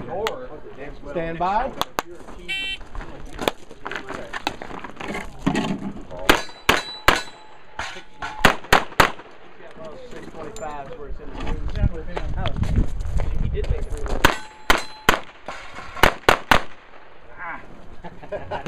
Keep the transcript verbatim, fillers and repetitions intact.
Stand by. six twenty-five is where it's in the room. Oh, he did make it through. Ah.